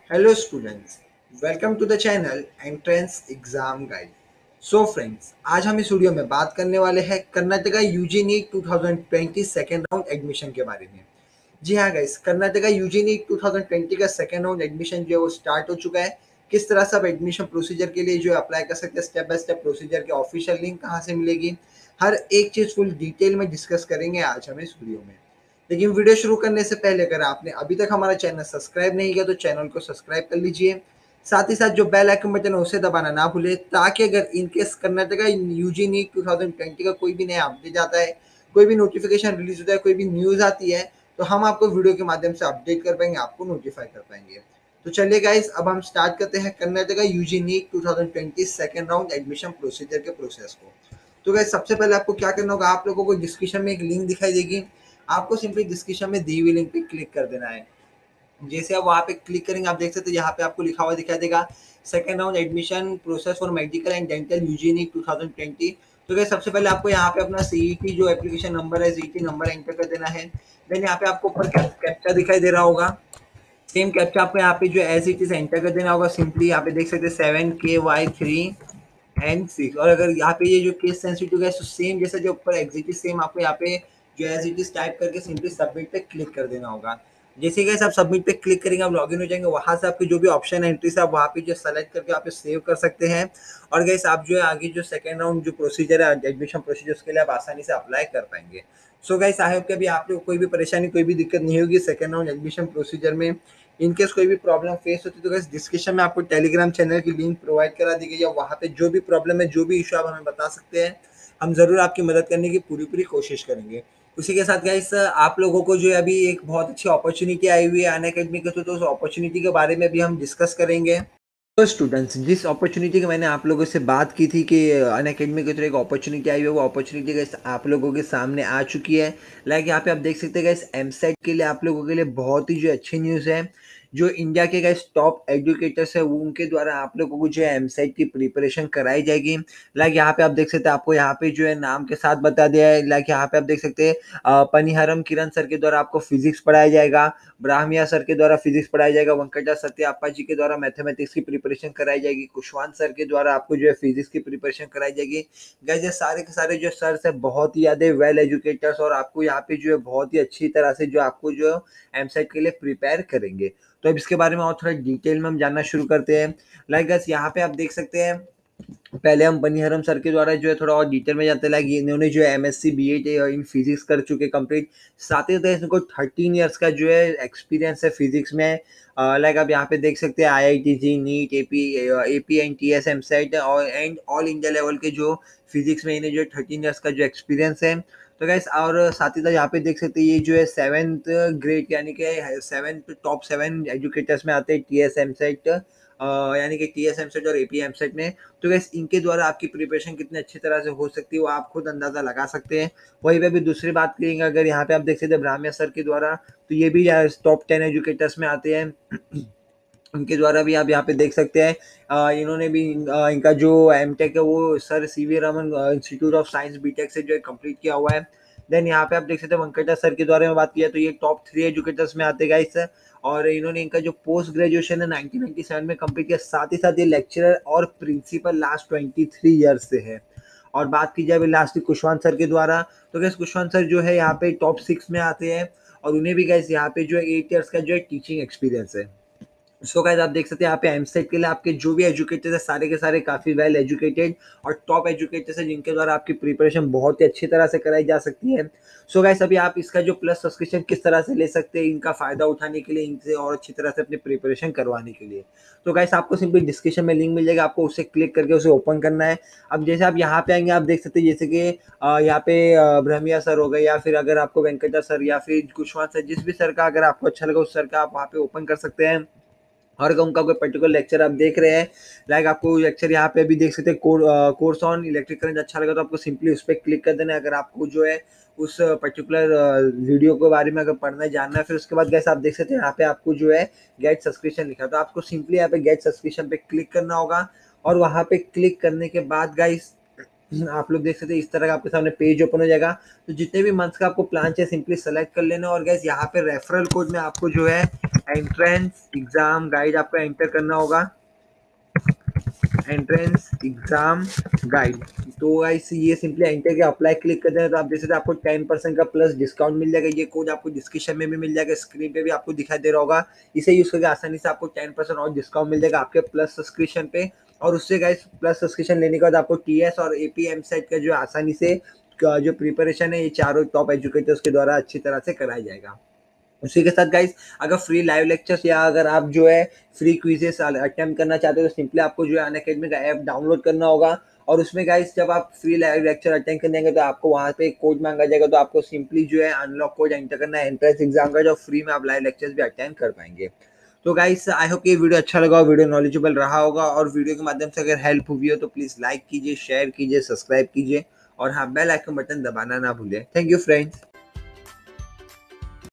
Hello students, welcome to the channel Entrance Exam Guide. So friends, आज हम इस video में बात करने वाले हैं Karnataka UG NEET 2020 second round admission के बारे में। जी हाँ गाइस, कर्नाटका यूजी नीट 2020 का सेकेंड राउंड एडमिशन जो है वो स्टार्ट हो चुका है। किस तरह से आप एडमिशन प्रोसीजर के लिए जो अप्लाई कर सकते हैं, स्टेप बाय स्टेप प्रोसीजर के ऑफिशियल लिंक कहाँ से मिलेगी, हर एक चीज़ फुल डिटेल में डिस्कस करेंगे आज हम इस वीडियो में। लेकिन वीडियो शुरू करने से पहले अगर आपने अभी तक हमारा चैनल सब्सक्राइब नहीं किया तो चैनल को सब्सक्राइब कर लीजिए। साथ ही साथ जो बेल आइकन बटन है उसे दबाना ना भूलें, ताकि अगर in case Karnataka UG NEET 2020 का कोई भी नया अपडेट आता है, कोई भी नोटिफिकेशन रिलीज होता है, कोई भी न्यूज़ आती है, तो हम आपको वीडियो के माध्यम से अपडेट कर पाएंगे, आपको नोटिफाई कर पाएंगे। तो चलिए गाइस, अब हम स्टार्ट करते हैं Karnataka UG NEET 2020 second round admission procedure के प्रोसेस को। तो गाइस, सबसे पहले आपको क्या करना होगा, आप लोगों को डिस्क्रिप्शन में एक लिंक दिखाई देगी, आपको सिंपली डिस्क्रिप्शन में दी हुई लिंक पे क्लिक कर देना है। जैसे आप वहाँ पे क्लिक करेंगे, आप देख सकते हैं यहाँ पे आपको लिखा हुआ दिखाई देगा second round admission process for medical and dental UG 2020। तो क्या सबसे पहले आपको यहाँ पे अपना सीईटी जो एप्लीकेशन नंबर है, सीईटी नंबर एंटर कर देना है। देन यहाँ पे आपको ऊपर कैप्चा दिखाई दे रहा होगा, सेम कैप्चा आपको यहाँ पे जो एज इट इज एंटर कर देना होगा। सिंपली यहाँ पे देख सकते हैं 7KY3N6। और अगर यहाँ पे ये जो केस सेंसिटिव है तो सेम जैसे जो ऊपर एग्जिट सेम आपको यहाँ पे जो एज इट इज टाइप करके सिंपली सबमिट पे क्लिक कर देना होगा। जैसे कि आप सबमिट पे क्लिक करेंगे, आप लॉगिन हो जाएंगे, वहां से आपके जो भी ऑप्शन एंट्री से आप वहाँ पे जो सेलेक्ट करके आप सेव कर सकते हैं। और गैस आप जो है आगे जो सेकंड राउंड जो प्रोसीजर है एडमिशन प्रोसीजर, उसके लिए आप आसानी से अप्लाई कर पाएंगे। सो गाइस, आई होप कि अभी आप लोग कोई भी परेशानी, कोई भी दिक्कत नहीं होगी सेकंड राउंड एडमिशन प्रोसीजर में। इनकेस कोई भी प्रॉब्लम फेस होती है तो गाइस डिस्क्रिप्शन में आपको टेलीग्राम चैनल की लिंक प्रोवाइड करा दी गई है, वहाँ पे जो भी प्रॉब्लम है, जो भी इशू आप हमें बता सकते हैं, हम ज़रूर आपकी मदद करने की पूरी पूरी कोशिश करेंगे। उसी के साथ गाइस, आप लोगों को जो है अभी एक बहुत अच्छी अपॉर्चुनिटी आई हुई है अनअकैडमी के थ्रू, तो उस अपॉर्चुनिटी के बारे में भी हम डिस्कस करेंगे। तो स्टूडेंट्स, जिस अपॉर्चुनिटी की मैंने आप लोगों से बात की थी कि अनअकैडमी के थ्रू एक अपॉर्चुनिटी आई है, वो अपॉर्चुनिटी गाइस आप लोगों के सामने आ चुकी है। लाइक यहाँ पे आप देख सकते हैं गाइस, एमसेट के लिए आप लोगों के लिए बहुत ही जो अच्छी न्यूज़ है। जो इंडिया के गाइस टॉप एजुकेटर्स है, वो उनके द्वारा आप लोगों को जो है एमसेट की प्रिपरेशन कराई जाएगी। लाइक यहाँ पे आप देख सकते हैं, आपको यहाँ पे जो है नाम के साथ बता दिया है। लाइक यहाँ पे आप देख सकते हैं, पनिहरम किरण सर के द्वारा आपको फिजिक्स पढ़ाया जाएगा, ब्राह्मिया सर के द्वारा फिजिक्स पढ़ाया जाएगा, वेंकटा सत्याप्पा जी के द्वारा मैथमेटिक्स की प्रिपरेशन कराई जाएगी, कुशवांत सर के द्वारा आपको जो है फिजिक्स की प्रिपरेशन कराई जाएगी। गाइस, ये सारे के सारे जो सर है बहुत ही ज्यादा वेल एजुकेटर्स, और आपको यहाँ पे जो है बहुत ही अच्छी तरह से जो आपको जो एमसेट के लिए प्रिपेयर करेंगे। तो अब इसके बारे में और थोड़ा डिटेल में हम जानना शुरू करते हैं। लाइक गाइस, यहाँ पे आप देख सकते हैं, पहले हम बनीहरम सर के द्वारा जो है थोड़ा और डिटेल में जानते हैं। लाइक इन्होंने जो है एमएससी बीएड इन फिजिक्स कर चुके कंप्लीट, साथ ही साथ इनको 13 ईयर्स का जो है एक्सपीरियंस है फिजिक्स में। लाइक आप यहाँ पे देख सकते हैं IIT JEE, NEET, AP and TS EAMCET और एंड ऑल इंडिया लेवल के जो फिजिक्स में इन्हें जो 13 ईयर्स का जो एक्सपीरियंस है। तो गैस, और साथ ही साथ यहाँ पे देख सकते हैं ये जो है 7th ग्रेड यानी कि 7 टॉप 7 एजुकेटर्स में आते हैं टीएस एमसेट, यानी कि टीएस एमसेट और एपी एमसेट में। तो गैस, इनके द्वारा आपकी प्रिपरेशन कितनी अच्छी तरह से हो सकती है, वो आप खुद अंदाजा लगा सकते हैं। वहीं पे भी दूसरी बात करेंगे, अगर यहाँ पे आप देख सकते हैं ब्राह्मण्य सर के द्वारा, तो ये भी टॉप 10 एजुकेटर्स में आते हैं। उनके द्वारा भी आप यहाँ पे देख सकते हैं, इन्होंने भी इनका जो एमटेक है वो sir CV Raman Institute of Science BTech से जो है कंप्लीट किया हुआ है। देन यहाँ पे आप देख सकते हैं वेंकटा सर के द्वारा में बात किया तो ये टॉप 3 एजुकेटर्स में आते गाइस, और इन्होंने इनका जो पोस्ट ग्रेजुएशन है 1997 में कंप्लीट किया। साथ ही साथ ये लेक्चरर और प्रिंसिपल लास्ट 23 ईयर्स से है। और बात की जाए लास्ट कुशवांत सर के द्वारा, तो गैस कुशवांत सर जो है यहाँ पे टॉप 6 में आते हैं, और उन्हें भी गैस यहाँ पे जो है 8 ईयर्स का जो है टीचिंग एक्सपीरियंस है। सो गाइस, आप देख सकते हैं यहाँ पे एमसेट के लिए आपके जो भी एजुकेटर्स है सारे के सारे काफी वेल एजुकेटेड और टॉप एजुकेटर्स है, जिनके द्वारा आपकी प्रिपरेशन बहुत ही अच्छी तरह से कराई जा सकती है। सो गाइस, अभी आप इसका जो प्लस सब्सक्रिप्शन किस तरह से ले सकते हैं इनका फायदा उठाने के लिए, इनसे और अच्छी तरह से अपनी प्रिपरेशन करवाने के लिए, तो गाइस आपको सिंपली डिस्क्रिप्शन में लिंक मिल जाएगा, आपको उसे क्लिक करके उसे ओपन करना है। अब जैसे आप यहाँ पे आएंगे, आप देख सकते हैं जैसे कि यहाँ पे ब्रह्मिया सर हो गए, या फिर अगर आपको वेंकटा सर या फिर कुशवांत सर, जिस भी सर का अगर आपको अच्छा लगा उस सर का आप वहाँ पे ओपन कर सकते हैं। और अगर उनका कोई पर्टिकुलर लेक्चर आप देख रहे हैं, लाइक आपको लेक्चर यहाँ पे भी देख सकते हैं, कोर्स ऑन इलेक्ट्रिक करंट अच्छा लगा तो आपको सिंपली उस पर क्लिक कर देना है। अगर आपको जो है उस पर्टिकुलर वीडियो के बारे में अगर पढ़ना जानना है, फिर उसके बाद गैस आप देख सकते हैं यहाँ पे आपको जो है गेट सब्सक्रिप्शन लिखा, तो आपको सिंपली यहाँ पे गेट सब्सक्रिप्शन पे क्लिक करना होगा। और वहाँ पे क्लिक करने के बाद गाइस, आप लोग देख सकते हैं इस तरह का आपके सामने पेज ओपन हो जाएगा। तो जितने भी मंथ्स का आपको प्लान चाहिए सिंपली सेलेक्ट कर लेना, और गैस यहाँ पे रेफरल कोड में आपको जो है एंट्रेंस एग्जाम गाइड आपको एंटर करना होगा, एंट्रेंस एग्जाम गाइड। तो गाइस ये सिंपली एंटर के अप्लाई क्लिक कर देना, तो आप देख सकते हैं आपको 10% का प्लस डिस्काउंट मिल जाएगा। ये कोड आपको डिस्क्रिप्शन में भी मिल जाएगा, स्क्रीन पे भी आपको दिखाई दे रहा होगा। इसे यूज करके आसानी से आपको 10% और डिस्काउंट मिल जाएगा आपके प्लस सब्सक्रिप्शन पे। और उससे गाइस प्लस सब्सक्रिप्शन लेने के बाद आपको टीएस और एपीएम सेट का जो आसानी से जो प्रिपरेशन है ये चारों टॉप एजुकेटर्स के द्वारा अच्छी तरह से कराया जाएगा। उसी के साथ गाइस अगर फ्री लाइव लेक्चर्स या अगर आप जो है फ्री क्विजेस अटेम्प्ट करना चाहते हो तो सिंपली आपको जो है अनअकैडमी का ऐप डाउनलोड करना होगा। और उसमें गाइस जब आप फ्री लाइव लेक्चर अटेंड करने जाएंगे तो आपको वहाँ पे एक कोड मांगा जाएगा, तो आपको सिंपली जो है अनलॉक कोड एंटर करना है एंट्रेंस एग्जाम का, जो फ्री में आप लाइव लेक्चर्स भी अटेंड कर पाएंगे। तो गाइस आई होप ये वीडियो अच्छा लगा, वीडियो नॉलेजेबल रहा होगा, और वीडियो के माध्यम से अगर हेल्प हुई हो तो प्लीज़ लाइक कीजिए, शेयर कीजिए, सब्सक्राइब कीजिए, और हाँ बेल आइकन बटन दबाना ना भूलें। Thank you friends.